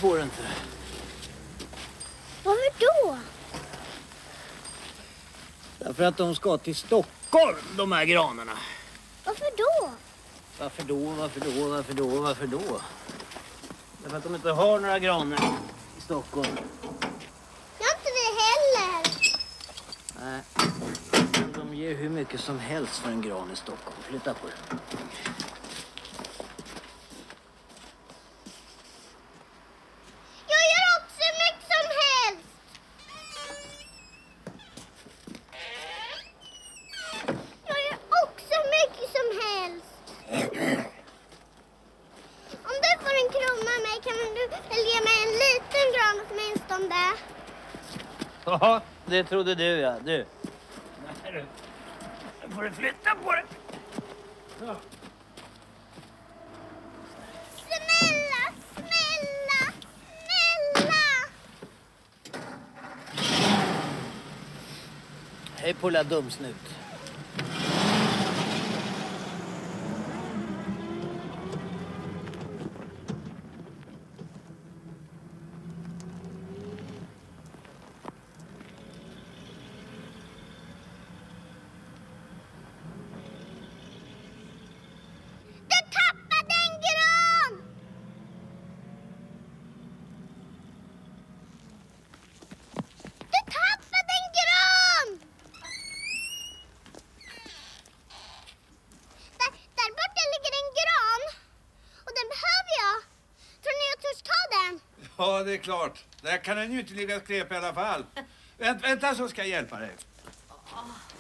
får du inte. Varför då? Därför att de ska till Stockholm, de här granarna. Varför då? Varför då? Därför att de inte har några granar i Stockholm. Jag har inte det heller. Nej, de ger hur mycket som helst för en gran i Stockholm. Flytta på den. Jag gör också hur mycket som helst. Jag gör också hur mycket som helst. Om du får en krona av mig kan du väl ge mig en liten gran åtminstone. Ja, det trodde du, ja. Du. Nej, du. Nu får du flytta på det. Ja. Snälla. Hej på la dumsnut. Du tappade en gran! Du tappade en gran! Där borta ligger en gran. Och den behöver jag. Tror ni jag törs ta den? Ja, det är klart. Där kan den ju inte ligga och skräp i alla fall. Vänta så ska jag hjälpa dig.